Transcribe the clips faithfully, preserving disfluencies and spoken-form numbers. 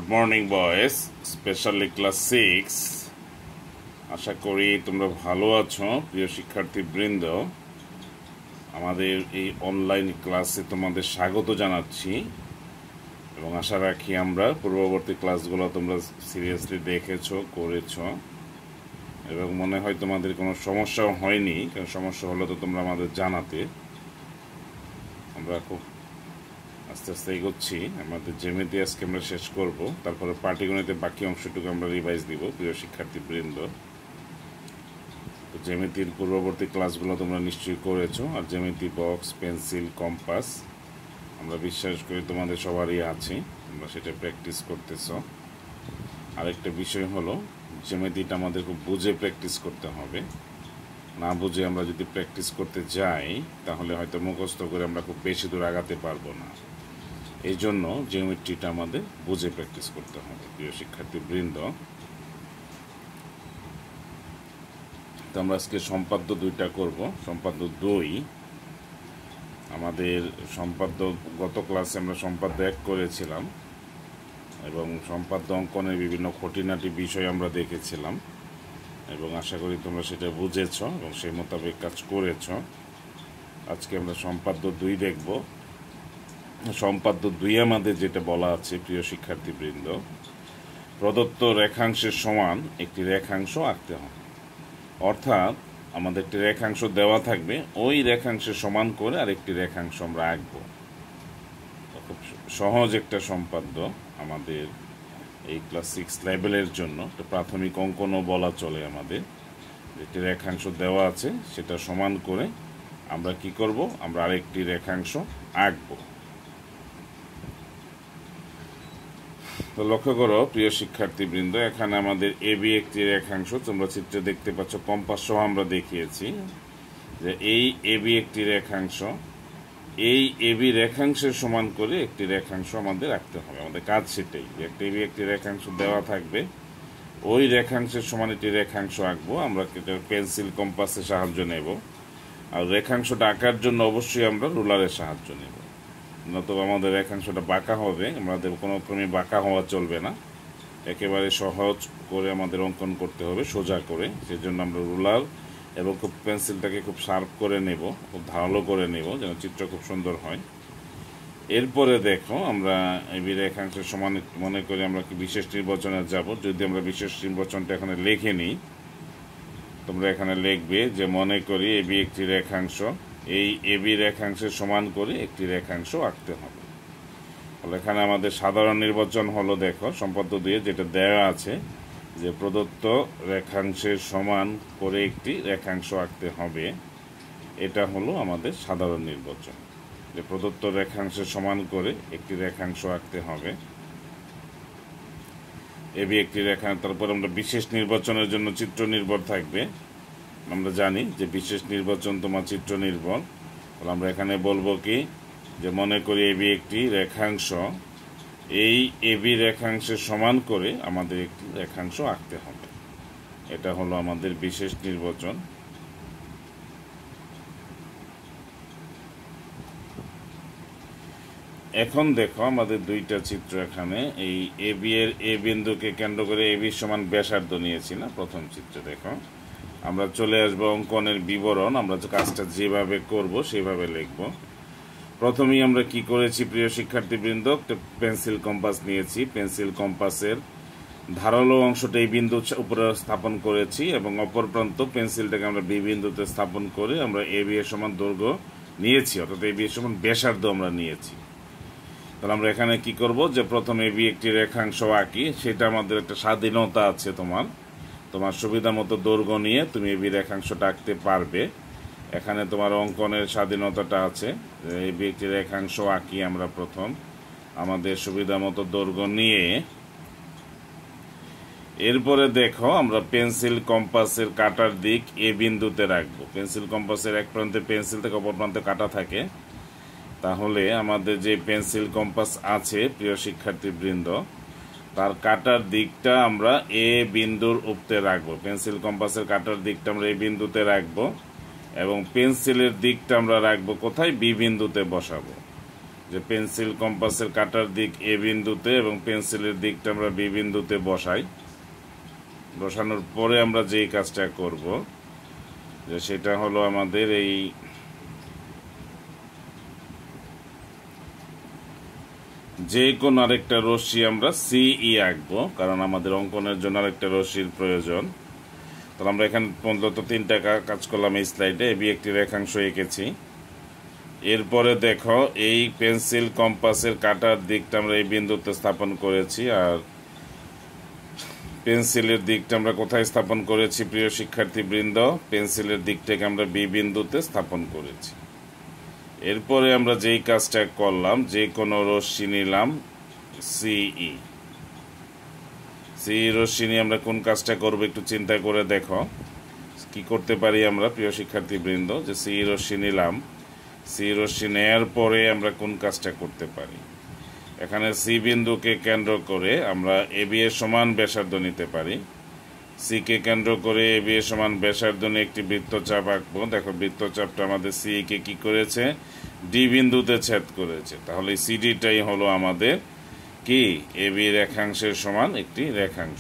Good morning boys, specially class six. আশা করি তোমরা ভালো আছো প্রিয় শিক্ষার্থীবৃন্দ। আমাদের এই অনলাইন ক্লাসে তোমাদের স্বাগত জানাচ্ছি এবং আশা রাখি আমরা পূর্ববর্তী ক্লাসগুলো তোমরা সিরিয়াসলি দেখেছো, করেছো এবং মনে হয় তোমাদের কোনো সমস্যাও হয়নি। কারণ সমস্যা হলে তো তোমরা আমাদের জানাতে। আমরা খুব আস্তে আস্তে এগোচ্ছি। আমাদের জ্যামিতি আজকে আমরা শেষ করব, তারপরে পাটিগণিতের বাকি অংশটুকু আমরা রিভাইজ দিব প্রিয় শিক্ষার্থীবৃন্দ। তো জ্যামিতির পূর্ববর্তী ক্লাসগুলো তোমরা নিশ্চয়ই করেছো, আর জ্যামিতি বক্স, পেন্সিল, কম্পাস আমরা বিশ্বাস করি তোমাদের সবারই আছে, তোমরা সেটা প্র্যাকটিস করতেছ। আরেকটা বিষয় হলো জ্যামিতিটা আমাদের খুব বুঝে প্র্যাকটিস করতে হবে। না বুঝে আমরা যদি প্র্যাকটিস করতে যাই তাহলে হয়তো মুখস্থ করে আমরা খুব বেশি দূর আগাতে পারবো না। এই জন্য জিওমেট্রিটা আমাদের বুঝে প্র্যাকটিস করতে হবে প্রিয় শিক্ষার্থীবৃন্দ। তো আমরা আজকে সম্পাদ্য দুইটা করব। সম্পাদ্য দুই আমাদের সম্পাদ্য গত ক্লাসে আমরা সম্পাদ্য এক করেছিলাম এবং সম্পাদ্য অঙ্কনের বিভিন্ন খুঁটিনাটি বিষয় আমরা দেখেছিলাম এবং আশা করি তোমরা সেটা বুঝেছ এবং সেই মোতাবেক কাজ করেছ। আজকে আমরা সম্পাদ্য দুই দেখব। সম্পাদ্য দুই আমাদের যেটা বলা আছে প্রিয় শিক্ষার্থীবৃন্দ, প্রদত্ত রেখাংশের সমান একটি রেখাংশ আঁকতে হবে। অর্থাৎ আমাদের একটি রেখাংশ দেওয়া থাকবে, ওই রেখাংশের সমান করে আরেকটি রেখাংশ আমরা আঁকব। খুব সহজ একটা সম্পাদ্য আমাদের এই ক্লাস সিক্স লেভেলের জন্য। একটা প্রাথমিক অঙ্কনও বলা চলে। আমাদের একটি রেখাংশ দেওয়া আছে, সেটা সমান করে আমরা কি করব, আমরা আরেকটি রেখাংশ আঁকব। তো লক্ষ্য করো প্রিয় শিক্ষার্থীবৃন্দ, এখানে আমাদের এবি একটি রেখাংশ, তোমরা চিত্রে দেখতে পাচ্ছ, কম্পাস সহ আমরা দেখিয়েছি যে এই এবি একটি রেখাংশ। এই এবি রেখাংশের সমান করে একটি রেখাংশ আমাদের আঁকতে হবে। আমাদের কাজ সেটাই, একটা এবি একটি রেখাংশ দেওয়া থাকবে, ওই রেখাংশের সমান একটি রেখাংশ আঁকবো। আমরা পেন্সিল, কম্পাসের সাহায্য নেব, আর রেখাংশটা আঁকার জন্য অবশ্যই আমরা রুলারের সাহায্য নেব। নতুবা আমাদের রেখাংশটা বাঁকা হবে, আমাদের কোনো ক্রমে বাঁকা হওয়া চলবে না। একেবারে সহজ করে আমাদের অঙ্কন করতে হবে, সোজা করে। সেজন্য আমরা রুলার এবং খুব পেন্সিলটাকে খুব শার্প করে নেব, খুব ধারালো করে নেব, যেন চিত্র খুব সুন্দর হয়। এরপরে দেখো আমরা এই রেখাংশের সমান মনে করি আমরা কি বিশেষ নির্বাচনে যাব। যদি আমরা বিশেষ নির্বাচনটা এখানে লিখে নিই, তোমরা এখানে লিখবে যে মনে করি এবি একটি রেখাংশ, এই এবি রেখাংশের সমান করে একটি রেখাংশ আঁকতে হবে। এখানে আমাদের সাধারণ নির্বাচন হলো, দেখো সম্পাদ্য দিয়ে যেটা দেওয়া আছে যে প্রদত্ত রেখাংশের সমান করে একটি রেখাংশ আঁকতে হবে। এটা হলো আমাদের সাধারণ নির্বাচন, যে প্রদত্ত রেখাংশের সমান করে একটি রেখাংশ আঁকতে হবে। এবি একটি রেখা। তারপর আমরা বিশেষ নির্বাচনের জন্য চিত্র নির্ভর থাকবে। আমরা জানি যে বিশেষ নির্বাচন তোমার চিত্র নির্ভর। আমরা এখানে বলবো কি, যে মনে করি এবি একটি রেখাংশ, এই এবি রেখাংশের সমান করে আমাদের একটি রেখাংশ আঁকতে হবে। এটা হলো আমাদের বিশেষ নির্বাচন। এখন দেখো আমাদের দুইটা চিত্র এখানে। এই এবি এর এ বিন্দুকে কেন্দ্র করে এবি সমান ব্যাসার্ধ নিয়েছি না, প্রথম চিত্রে। দেখো আমরা চলে আসবো অঙ্কনের বিবরণ। আমরা কাজটা যেভাবে করব সেভাবে লিখব। প্রথমেই আমরা কি করেছি প্রিয় শিক্ষার্থীবৃন্দ, একটা পেন্সিল কম্পাস নিয়েছি। পেন্সিল কম্পাসের ধারালো অংশটা এই বিন্দু উপরে স্থাপন করেছি এবং অপর প্রান্ত পেন্সিলটাকে আমরা বি বিন্দুতে স্থাপন করে আমরা এবি এর সমান দৈর্ঘ্য নিয়েছি, অর্থাৎ এবি এর সমান ব্যাসার্ধ আমরা নিয়েছি। তাহলে আমরা এখানে কি করব, যে প্রথম এবি একটি রেখাংশ আঁকি। সেটা আমাদের একটা স্বাধীনতা আছে, তোমার তোমার সুবিধা মতো দৈর্ঘ্য নিয়ে তুমি এবি রেখাংশটা আঁকতে পারবে। এখানে তোমার অঙ্কনের স্বাধীনতাটা আছে। এবি একটি রেখাংশ আঁকি আমরা প্রথম আমাদের সুবিধা মতো দৈর্ঘ্য নিয়ে। এরপরে দেখো আমরা পেন্সিল কম্পাসের কাটার দিক এ বিন্দুতে রাখবো। পেন্সিল কম্পাসের এক প্রান্তে পেন্সিল থেকে অপর প্রান্তে কাটা থাকে। তাহলে আমাদের যে পেন্সিল কম্পাস আছে প্রিয় শিক্ষার্থীবৃন্দ, তার কাটার দিকটা আমরা এ বিন্দুর উপরে রাখবো। পেন্সিল কম্পাসের কাটার দিকটা আমরা এ বিন্দুতে রাখবো এবং পেন্সিলের দিকটা আমরা রাখবো কোথায়, বি বিন্দুতে বসাবো। যে পেন্সিল কম্পাসের কাটার দিক এ বিন্দুতে এবং পেন্সিলের দিকটা আমরা বি বিন্দুতে বসাই। বসানোর পরে আমরা যেই কাজটা করব যে সেটা হলো আমাদের এই যে কোনো আরেকটা রশ্মি আমরা সিই আঁকবো, কারণ আমাদের অঙ্কনের জন্য আরেকটা রশ্মির প্রয়োজন। তাহলে আমরা এখানে পর্যন্ত তিনটা কাজ করলাম। এই স্লাইডে এবি একটি রেখাংশ এঁকেছি। এরপরে দেখো এই পেন্সিল কম্পাসের কাটার দিকটা আমরা এই বিন্দুতে স্থাপন করেছি, আর পেন্সিলের দিকটা আমরা কোথায় স্থাপন করেছি প্রিয় শিক্ষার্থীবৃন্দ? পেন্সিলের দিকটাকে আমরা বি বিন্দুতে স্থাপন করেছি। এরপরে আমরা যেই কাজটা করলাম, যে কোনো রশ্মি নিলাম সিই। সি রশ্মি নিয়ে আমরা কোন কাজটা করবো একটু চিন্তা করে দেখো কি করতে পারি আমরা প্রিয় শিক্ষার্থীবৃন্দ। যে সি রশ্মি নিলাম, সি রশ্মি নেয়ার পরে আমরা কোন কাজটা করতে পারি? এখানে সি বিন্দুকে কেন্দ্র করে আমরা এবি এর সমান ব্যাসার্ধ নিতে পারি। সি কে কেন্দ্র করে এবি এর সমান ব্যাসার্ধ নিয়ে একটি বৃত্তচাপ আঁকবো। দেখো বৃত্তচাপটা আমাদের সি কে কি করেছে? ডি বিন্দুতে ছেদ করেছে। তাহলে সিডিটাই হলো আমাদের কি এবি রেখাংশের সমান একটি রেখাংশ।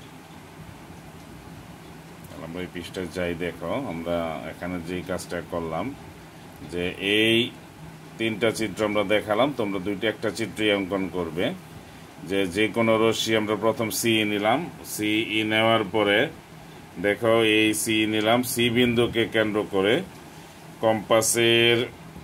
আমরা এই পৃষ্ঠায় যাই। দেখো আমরা এখানে যেই কাজটা করলাম যে এই তিনটা চিত্র আমরা দেখালাম, তোমরা দুইটা একটা চিত্রই অঙ্কন করবে। যে যে কোনো রশ্মি আমরা প্রথম সি নিলাম, সি ই নেওয়ার পরে দেখো এই সি নিলাম, সি বিন্দুকে কেন্দ্র করে কম্পাসের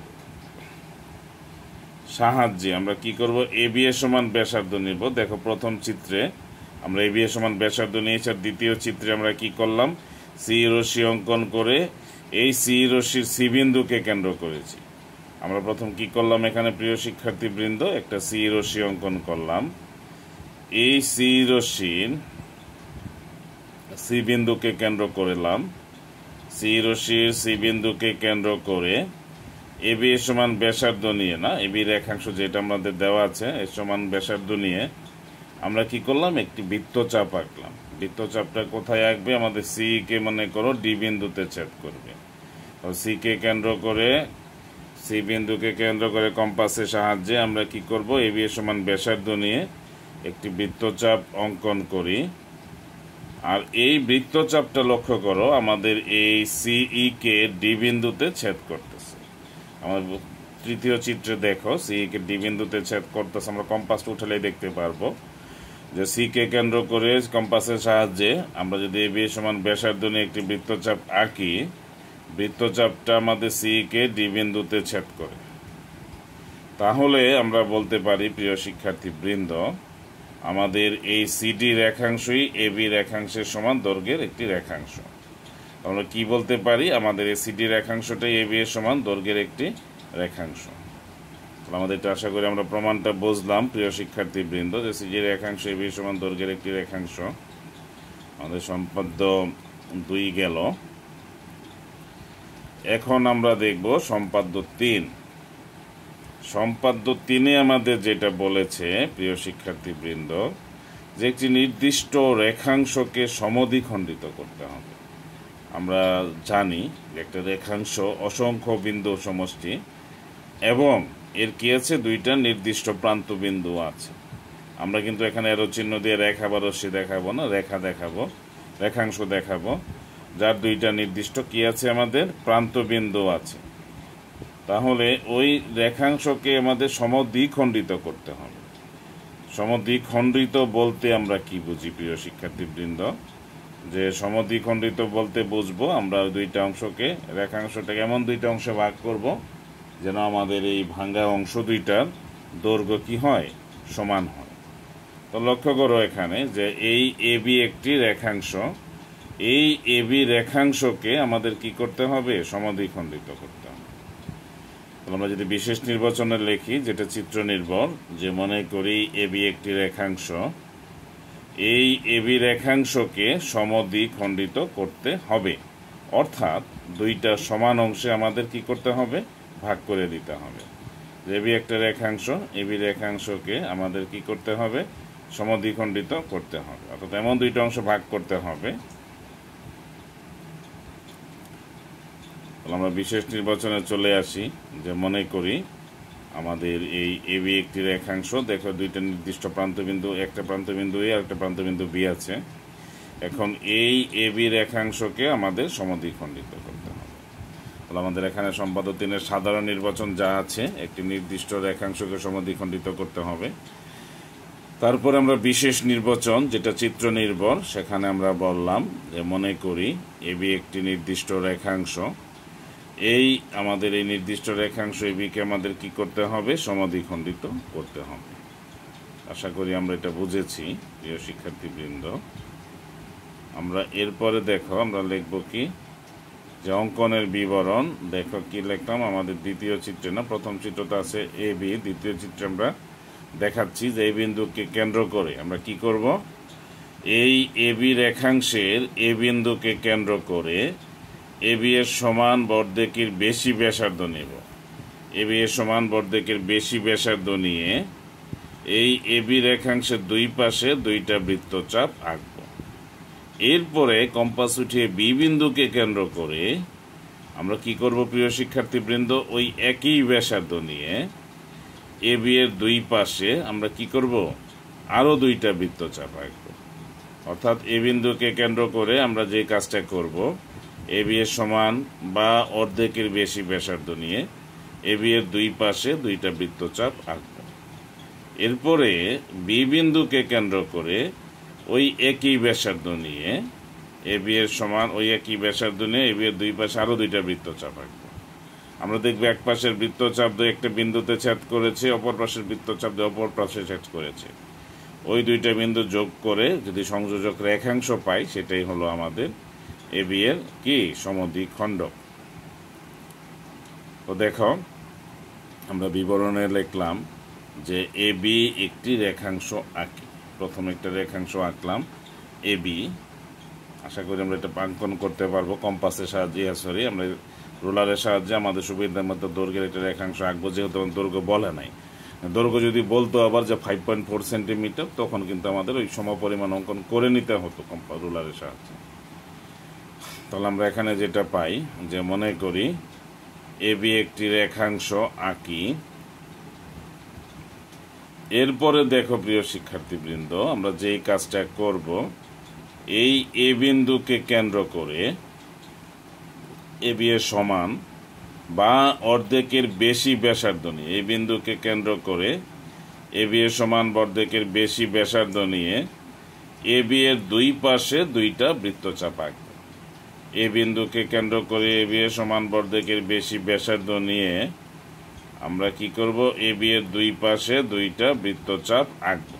সাহায্যে আমরা কি করব? এবি এর সমান ব্যাসার্ধ নিব। দেখো প্রথম চিত্রে আমরা এবি এর সমান ব্যাসার্ধ নিয়েছি, আর দ্বিতীয় চিত্রে আমরা কি করলাম? সি রশ্মি অঙ্কন করে এই সি রশ্মির সি বিন্দুকে কেন্দ্র করেছি। আমরা প্রথম কি করলাম এখানে প্রিয় শিক্ষার্থীবৃন্দ? একটা সি রশ্মি অঙ্কন করলাম। এই সি রশ্মির সি বিন্দুকে কেন্দ্র করলাম। সি রশ্মির সি বিন্দুকে কেন্দ্র করে এবি এর সমান ব্যাসার্ধ নিয়ে, না এবি রেখাংশ যেটা আমাদের দেওয়া আছে এর সমান ব্যাসার্ধ নিয়ে আমরা কি করলাম? একটি বৃত্তচাপ আঁকলাম। বৃত্তচাপটা কোথায় আঁকবে? আমাদের সি কে মনে করো ডি বিন্দুতে ছেদ করবে। সি কে কেন্দ্র করে সি বিন্দুকে কেন্দ্র করে কম্পাসের সাহায্যে আমরা কি করব? এবি এর সমান ব্যাসার্ধ নিয়ে একটি বৃত্তচাপ অঙ্কন করি। আর এই বৃত্তচাপটা লক্ষ্য করো আমাদের এই সিই কে ডি বিন্দুতে ছেদ করতেছে। আমার তৃতীয় চিত্রে দেখো সিই কে ডি বিন্দুতে ছেদ করতেছে। আমরা কম্পাসটা উঠালেই দেখতে পারবো যে সি কে কেন্দ্র করে কম্পাসের সাহায্যে আমরা যদি এবি এর সমান ব্যাসার্ধ নিয়ে একটি বৃত্তচাপ আঁকি, বৃত্তচাপটা আমাদের সি কে ডি বিন্দুতে ছেদ করে। তাহলে আমরা বলতে পারি প্রিয় শিক্ষার্থীবৃন্দ আমাদের এই সিডি রেখাংশই এবি রেখাংশের সমান দৈর্ঘ্যের একটি রেখাংশ। আমরা কি বলতে পারি? আমাদের এই সিডি রেখাংশটাই এবি এর সমান দৈর্ঘ্যের একটি রেখাংশ। আমাদের এটা আশা করি আমরা প্রমাণটা বুঝলাম প্রিয় শিক্ষার্থীবৃন্দ যে সিডি রেখাংশ এবি এর সমান দৈর্ঘ্যের একটি রেখাংশ। আমাদের সম্পাদ্য দুই গেল। এখন আমরা দেখব সম্পাদ্য তিন। সম্পাদ্য তিনে আমাদের যেটা বলেছে প্রিয় শিক্ষার্থীবৃন্দ যে একটি নির্দিষ্ট রেখাংশকে সমদ্বিখণ্ডিত করতে হবে। আমরা জানি যে একটা রেখাংশ অসংখ্য বিন্দু সমষ্টি এবং এর কি আছে? দুইটা নির্দিষ্ট প্রান্ত বিন্দু আছে। আমরা কিন্তু এখানে এরো চিহ্ন দিয়ে রেখা বা রশ্মি দেখাবো না, রেখা দেখাবো, রেখাংশ দেখাবো যার দুইটা নির্দিষ্ট কি আছে? আমাদের প্রান্ত বিন্দু আছে। তাহলে ওই রেখাংশকে আমাদের সমদ্বিখণ্ডিত করতে হবে। সমদ্বিখণ্ডিত বলতে আমরা কি বুঝি প্রিয় শিক্ষার্থীবৃন্দ? যে সমদ্বিখণ্ডিত বলতে বুঝবো আমরা দুইটা অংশকে, রেখাংশটাকে এমন দুইটা অংশে ভাগ করব যেন আমাদের এই ভাঙ্গা অংশ দুইটার দৈর্ঘ্য কি হয়? সমান হয়। তো লক্ষ্য করো এখানে যে এই এবি একটি রেখাংশ, এই এবি রেখাংশকে আমাদের কি করতে হবে? সমদ্বিখণ্ডিত করতে হবে। আমরা যদি বিশেষ নির্বাচনে লিখি যেটা চিত্র নির্ভর, যে মনে করি এবি একটি রেখাংশ, এই এবি রেখাংশকে সমদ্বিখণ্ডিত করতে হবে, অর্থাৎ দুইটা সমান অংশে আমাদের কি করতে হবে? ভাগ করে দিতে হবে। এবি একটা রেখাংশ, এবি রেখাংশকে আমাদের কি করতে হবে? সমদ্বিখণ্ডিত করতে হবে, অর্থাৎ এমন দুইটা অংশ ভাগ করতে হবে। আমরা বিশেষ নির্বাচনে চলে আসি যে মনে করি আমাদের এই এবি একটি রেখাংশ। দেখো দুইটা নির্দিষ্ট প্রান্তবিন্দু, একটা প্রান্তবিন্দু এ আর একটা প্রান্তবিন্দু বি আছে। এখন এই এবি রেখাংশকে আমাদের সমদ্বিখণ্ডিত করতে হবে। তাহলে আমাদের এখানে সম্পাদ্য তিনের সাধারণ নির্বাচন যা আছে, একটি নির্দিষ্ট রেখাংশকে সমদ্বিখণ্ডিত করতে হবে। তারপরে আমরা বিশেষ নির্বাচন, যেটা চিত্র নির্ভর, সেখানে আমরা বললাম যে মনে করি এবি একটি নির্দিষ্ট রেখাংশ। এই আমাদের এই নির্দিষ্ট রেখাংশ এবিকে আমাদের কি করতে হবে? সমদ্বিখণ্ডিত করতে হবে। আশা করি আমরা এটা বুঝেছি প্রিয় শিক্ষার্থীবৃন্দ। আমরা এরপরে দেখো আমরা লিখব কি, যে অঙ্কনের বিবরণ। দেখো কি লিখলাম, আমাদের দ্বিতীয় চিত্রে না, প্রথম চিত্রটা আছে এ বি, দ্বিতীয় চিত্রে আমরা দেখাচ্ছি যে এই বিন্দুকে কেন্দ্র করে আমরা কি করব, এই এ বি রেখাংশের এ বিন্দুকে কেন্দ্র করে এ বি এর সমান বর্ধকের বেশি ব্যাসার্ধ নেব। এ বি এর সমান বর্ধকের বেশি ব্যাসার্ধ নিয়ে এই এ বি রেখাংশের দুই পাশে দুইটা বৃত্তচাপ আঁকব। এরপরে কম্পাস উঠিয়ে বি বিন্দুকে কেন্দ্র করে আমরা কি করব প্রিয় শিক্ষার্থীবৃন্দ, ওই একই ব্যাসার্ধ নিয়ে এ বি এর দুই পাশে আমরা কি করব, আরও দুইটা বৃত্তচাপ আঁকব। অর্থাৎ এ বিন্দুকে কেন্দ্র করে আমরা যে কাজটা করব, এ বি এর সমান বা অর্ধেকের বেশি ব্যাসার্ধ নিয়ে এ বি এর দুই পাশে দুইটা বৃত্তচাপ আঁকব। এরপরে বি বিন্দুকে কেন্দ্র করে ওই একই ব্যাসার্ধ নিয়ে এ বি এর সমান ওই একই ব্যাসার্ধ নিয়ে এ বি এর দুই পাশে আরও দুইটা বৃত্তচাপ আঁকব। আমরা দেখব এক পাশের বৃত্তচাপ দিয়ে একটা বিন্দুতে ছেদ করেছে, অপর পাশের বৃত্তচাপ দিয়ে অপর পাশে ছেদ করেছে। ওই দুইটা বিন্দু যোগ করে যদি সংযোজক রেখাংশ পাই, সেটাই হলো আমাদের এ বি এর কি সমদ্বিখণ্ডক। তো দেখো আমরা বিবরণে লিখলাম যে এ বি একটি রেখাংশ আঁকি। প্রথম একটা রেখাংশ আঁকলাম এ বি। আশা করি আমরা এটা অঙ্কন করতে পারবো কম্পাসের সাহায্যে, সরি আমরা রোলারের সাহায্যে আমাদের সুবিধার মতো দৈর্ঘ্যের একটা রেখাংশ আঁকবো। যেহেতু দৈর্ঘ্য বলে নাই, দৈর্ঘ্য যদি বলতো আবার যে ফাইভ পয়েন্ট ফোর সেন্টিমিটার, তখন কিন্তু আমাদের ওই সমপরিমাণ অঙ্কন করে নিতে হতো কম্পাস রোলারের সাহায্যে। তাহলে আমরা এখানে যেটা পাই, যে মনে করি এ বি একটি রেখাংশ আঁকি। এরপরে দেখো প্রিয় শিক্ষার্থীবৃন্দ, আমরা যেই কাজটা করব, এই এ বিন্দুকে কেন্দ্র করে এ বি এর সমান বা অর্ধেকের বেশি ব্যাসার্ধ নিয়ে এই বিন্দুকে কেন্দ্র করে এ বি এর সমান অর্ধেকের বেশি ব্যাসার্ধ নিয়ে এ বি এর দুই পাশে দুইটা বৃত্তচাপ আঁকব। এ বিন্দুকে কেন্দ্র করে এ বি এর সমান অর্ধেকের বেশি ব্যাসার্ধ নিয়ে আমরা কি করব, এ বি এর দুই পাশে দুইটা বৃত্তচাপ আঁকব।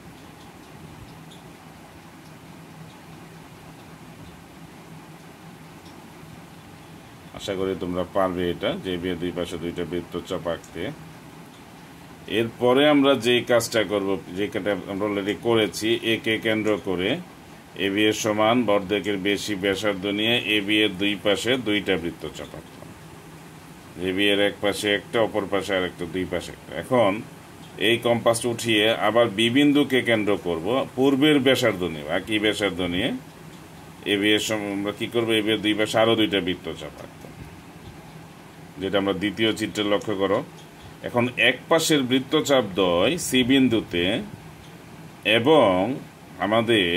আশা করি তোমরা পারবে এটা, যে এ বি এর দুই পাশে দুইটা বৃত্তচাপ আঁকতে। এরপরে আমরা যেই কাজটা করব, যে কাজটা আমরা অলরেডি করেছি, এ কে কেন্দ্র করে এ বি এর সমান অর্ধেকের বেশি ব্যাসার্ধ নিয়ে এ বি এর দুই পাশে দুইটা বৃত্তচাপ আঁকলাম। এ বি এর এক পাশে একটা, অপর পাশে আর একটা, দুই পাশে একটা। এখন এই কম্পাসটা উঠিয়ে আবার বি বিন্দুকে কেন্দ্র করব, পূর্বের ব্যাসার্ধ নিয়ে একই ব্যাসার্ধ নিয়ে এ বি এর আমরা কি করবো, এ বি এর দুই পাশে আরো দুইটা বৃত্তচাপ আঁকতাম, যেটা আমরা দ্বিতীয় চিত্রে লক্ষ্য করো। এখন এক পাশের বৃত্তচাপ দ্বয় সি বিন্দুতে এবং আমাদের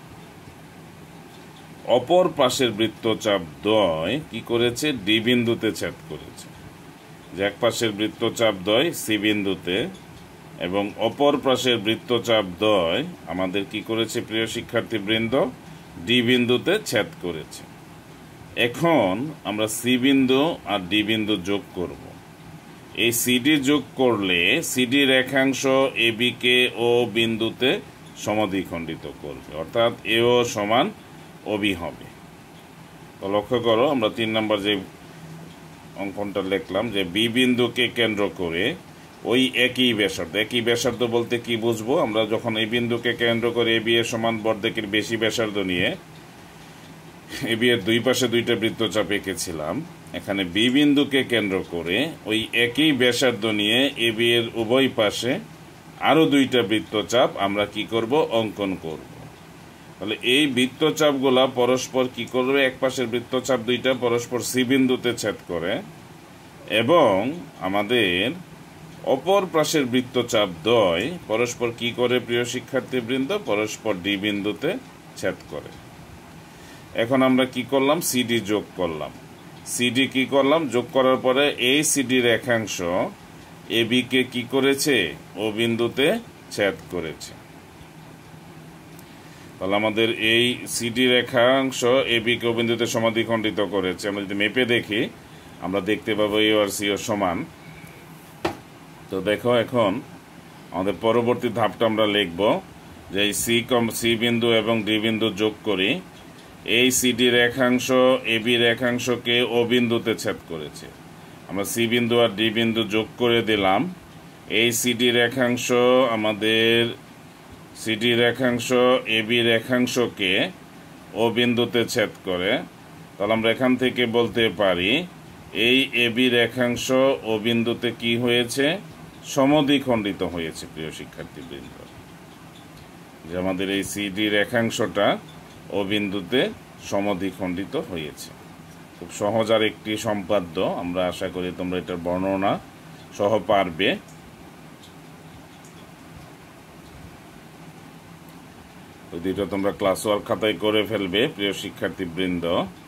অপর পাশের বৃত্তচাপ দ্বয় কি করেছে, ডি বিন্দুতে ছেদ করেছে। যে এক পাশের বৃত্তচাপ দ্বয় সি বিন্দুতে এবং অপর পাশের বৃত্তচাপ দ্বয় আমাদের কি করেছে প্রিয় শিক্ষার্থীবৃন্দ, ডি বিন্দুতে ছেদ করেছে। এখন আমরা সি বিন্দু আর ডি বিন্দু যোগ করব। এই সিডি যোগ করলে সিডি রেখাংশ এ বি কে ও বিন্দুতে সমদ্বিখণ্ডিত করবে, অর্থাৎ এ ও সমান ও বি হবে। তো লক্ষ্য করো আমরা তিন নম্বর যে অঙ্কনটা লিখলাম, যে বি বিন্দুকে কেন্দ্র করে ওই একই ব্যাসার্ধ, একই ব্যাসার্ধ বলতে কি বুঝবো, আমরা যখন এই বিন্দুকে কেন্দ্র করে এ বি এর সমান অর্ধেকের বেশি ব্যাসার্ধ নিয়ে এ বি এর দুই পাশে দুইটা বৃত্তচাপ এঁকেছিলাম, এখানে বি বিন্দুকে কেন্দ্র করে ওই একই ব্যাসার্ধ নিয়ে এ বি এর উভয় পাশে আরো দুইটা বৃত্তচাপ আমরা কি করব, অঙ্কন করব। তাহলে এই বৃত্তচাপগুলা পরস্পর কি করবে, এক পাশের বৃত্তচাপ দুইটা পরস্পর সি বিন্দুতে ছেদ করে এবং আমাদের অপর পাশের বৃত্তচাপ দ্বয় পরস্পর কি করে প্রিয় শিক্ষার্থীবৃন্দ? পরস্পর ডি বিন্দুতে ছেদ করে। এখন আমরা কি করলাম? সিডি যোগ করলাম। সিডি কি করলাম? যোগ করার পরে এই সিডি রেখাংশ এ বি কে কি করেছে? ও বিন্দুতে ছেদ করেছে। তাহলে আমাদের এই সিডি রেখাংশ এ বি কে ও বিন্দুতে সমাদ্বিখণ্ডিত করেছে। আমরা যদি মেপে দেখি আমরা দেখতে পাবো এ আর সি ও সমান। তো দেখো এখন আমাদের পরবর্তী ধাপটা আমরা লিখব যে এই সি কম সি বিন্দু এবং ডি বিন্দু যোগ করি। এই সিডি রেখাংশ এ বি রেখাংশকে ও বিন্দুতে ছেদ করেছে। আমরা সি বিন্দু আর ডি বিন্দু যোগ করে দিলাম। এই সিডি রেখাংশ আমাদের সিডি রেখাংশ এ বি রেখাংশকে ও বিন্দুতে ছেদ করে। তাহলে আমরা এখান থেকে বলতে পারি এই এ বি রেখাংশ ও বিন্দুতে কি হয়েছে? সমদ্বিখণ্ডিত হয়েছে প্রিয় শিক্ষার্থীবৃন্দ। যে আমাদের এই সিডি রেখাংশটা ও বিন্দুতে সমদ্বিখণ্ডিত হয়েছে। খুব সহজ আর একটি সম্পাদ্য। আমরা আশা করি তোমরা এটার বর্ণনা সহ পারবে। ওই দুটো তোমরা ক্লাস ওয়ার্ক খাতায় করে ফেলবে প্রিয় শিক্ষার্থীবৃন্দ।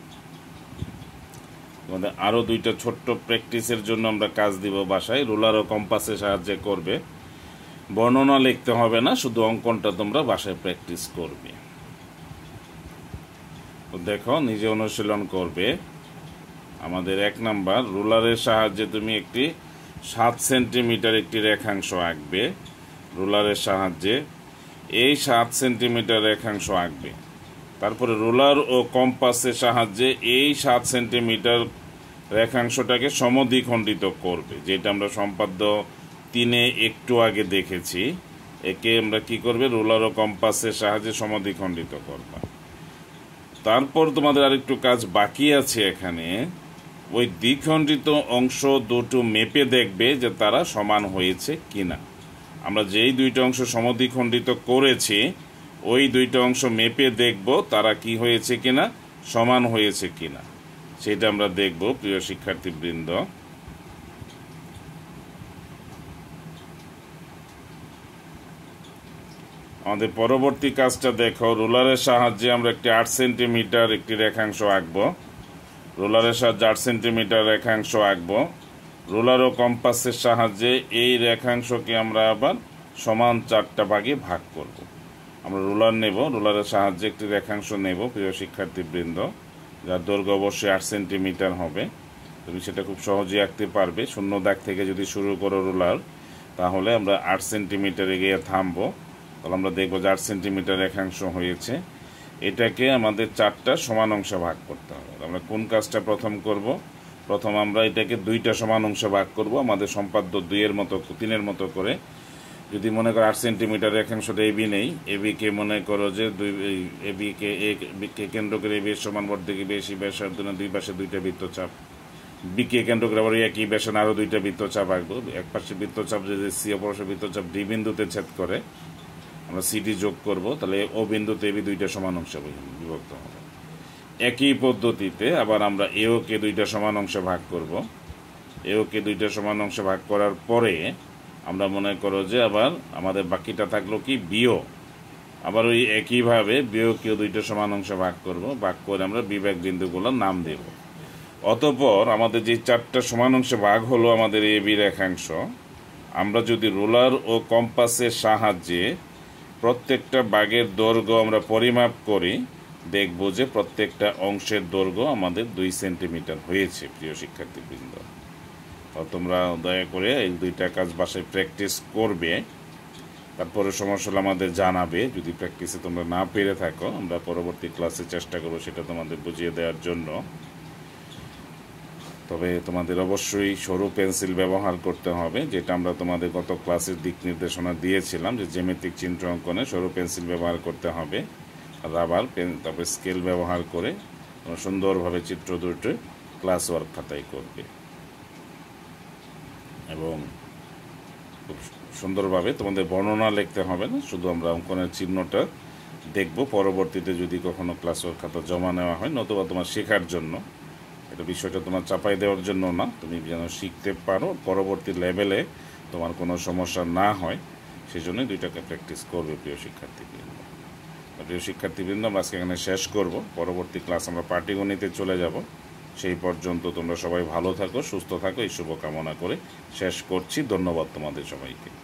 আমাদের আরও দুইটা ছোট্ট প্র্যাকটিসের জন্য আমরা কাজ দিব বাসায়। রুলার ও কম্পাসের সাহায্যে করবে। বর্ণনা লিখতে হবে না, শুধু অঙ্কনটা তোমরা বাসায় প্র্যাকটিস করবে। তো দেখো নিজে অনুশীলন করবে। আমাদের এক নাম্বার, রুলারের সাহায্যে তুমি একটি সাত সেন্টিমিটার একটি রেখাংশ আঁকবে। রুলারের সাহায্যে এই সাত সেন্টিমিটার রেখাংশ আঁকবে। তারপরে রুলার ও কম্পাসের সাহায্যে এই সাত সেন্টিমিটার রেখাংশটাকে সমদ্বিখণ্ডিত করবে, যেটা আমরা সম্পাদ্য তিনে একটু আগে দেখেছি। একে আমরা কি করবে? রুলার ও কম্পাসের সাহায্যে সমদ্বিখণ্ডিত করবে। তারপর তোমাদের আরেকটু কাজ বাকি আছে এখানে। ওই দ্বিখণ্ডিত অংশ দুটো মেপে দেখবে যে তারা সমান হয়েছে কিনা। আমরা যেই দুইটা অংশ সমদ্বিখণ্ডিত করেছি ওই দুইটা অংশ মেপে দেখব তারা কি হয়েছে কিনা, সমান হয়েছে কিনা, সেটা আমরা দেখব প্রিয় শিক্ষার্থীবৃন্দ। আমাদের পরবর্তী কাজটা দেখো। রুলারের সাহায্যে আমরা একটি আট সেন্টিমিটার একটি রেখাংশ আঁকবো। রুলারের সাহায্যে আট সেন্টিমিটার রেখাংশ আঁকবো। রুলার ও কম্পাসের সাহায্যে এই রেখাংশকে আমরা আবার সমান চারটা ভাগে ভাগ করব। আমরা রুলার নেব, রুলারের সাহায্যে একটি রেখাংশ নেব প্রিয় শিক্ষার্থীবৃন্দ, যার দৈর্ঘ্য অবশ্যই আট সেন্টিমিটার হবে। তুমি সেটা খুব সহজেই আঁকতে পারবে। শূন্য দাগ থেকে যদি শুরু করো রুলার, তাহলে আমরা আট সেন্টিমিটারে গিয়ে থামবো। তাহলে আমরা দেখবো যে আট সেন্টিমিটার রেখাংশ হয়েছে। এটাকে আমাদের চারটা সমান অংশে ভাগ করতে হবে। আমরা কোন কাজটা প্রথম করব? প্রথম আমরা এটাকে দুইটা সমান অংশে ভাগ করব। আমাদের সম্পাদ্য দুইয়ের মতো তিনের মতো করে। যদি মনে করো আট সেন্টিমিটার রেখাংশটা এবি নেই, এবিকে মনে করো যে দুই এবিকে কে কেন্দ্র করে এবি সমান বর্ধকে বেশি ব্যাসার্ধ না দুই পাশে দুইটা বৃত্তচাপ। বিকে কেন্দ্র করে আবার একই ব্যাসার্ধ আরও দুইটা বৃত্তচাপ আঁকবো। এক পাশে বৃত্তচাপ যদি সি, অপর পাশে বৃত্তচাপ ডি বিন্দুতে ছেদ করে, আমরা সিডি যোগ করব। তাহলে ও বিন্দুতে এবি দুইটা সমান অংশে বিভক্ত হবে। একই পদ্ধতিতে আবার আমরা এও কে দুইটা সমান অংশে ভাগ করব। এও কে দুইটা সমান অংশে ভাগ করার পরে আমরা মনে করো যে আবার আমাদের বাকিটা থাকলো কি? বিও। আবার ওই একইভাবে বিও কেও দুইটা সমান অংশে ভাগ করব। ভাগ করে আমরা বিভাগ বিন্দুগুলোর নাম দেব। অতঃপর আমাদের যে চারটা সমান অংশে ভাগ হলো আমাদের এ বি রেখাংশ, আমরা যদি রুলার ও কম্পাসের সাহায্যে প্রত্যেকটা ভাগের দৈর্ঘ্য আমরা পরিমাপ করি, দেখব যে প্রত্যেকটা অংশের দৈর্ঘ্য আমাদের দুই সেন্টিমিটার হয়েছে প্রিয় শিক্ষার্থীবৃন্দ। তোমরা দয়া করে এই দুইটা কাজ বাসায় প্র্যাকটিস করবে। তারপরে সমস্যা হলে আমাদের জানাবে। যদি প্র্যাকটিসে তোমরা না পেরে থাকো, আমরা পরবর্তী ক্লাসে চেষ্টা করবো সেটা তোমাদের বুঝিয়ে দেওয়ার জন্য। তবে তোমাদের অবশ্যই সরু পেন্সিল ব্যবহার করতে হবে, যেটা আমরা তোমাদের গত ক্লাসের দিক নির্দেশনা দিয়েছিলাম যে জ্যামিতিক চিত্র অঙ্কনে সরু পেন্সিল ব্যবহার করতে হবে। রাবার পেন, তারপরে স্কেল ব্যবহার করে সুন্দরভাবে চিত্র দুটো ক্লাস ওয়ার্ক খাতায় করবে এবং খুব সুন্দরভাবে তোমাদের বর্ণনা লিখতে হবে না, শুধু আমরা অঙ্কনের চিহ্নটা দেখব। পরবর্তীতে যদি কখনো ক্লাস ওয়ার্ক খাতা জমা নেওয়া হয়, নতুবা তোমার শেখার জন্য, এটা বিষয়টা তোমার চাপাই দেওয়ার জন্য না, তুমি যেন শিখতে পারো, পরবর্তী লেভেলে তোমার কোনো সমস্যা না হয়, সেই জন্যই দুইটাকে প্র্যাকটিস করবে প্রিয় শিক্ষার্থীবৃন্দ। প্রিয় শিক্ষার্থীবৃন্দ, আমরা আজকে এখানে শেষ করব। পরবর্তী ক্লাস আমরা পাটিগণিতে চলে যাব। সেই পর্যন্ত তোমরা সবাই ভালো থাকো, সুস্থ থাকো, এই শুভকামনা করে শেষ করছি। ধন্যবাদ তোমাদের সবাইকে।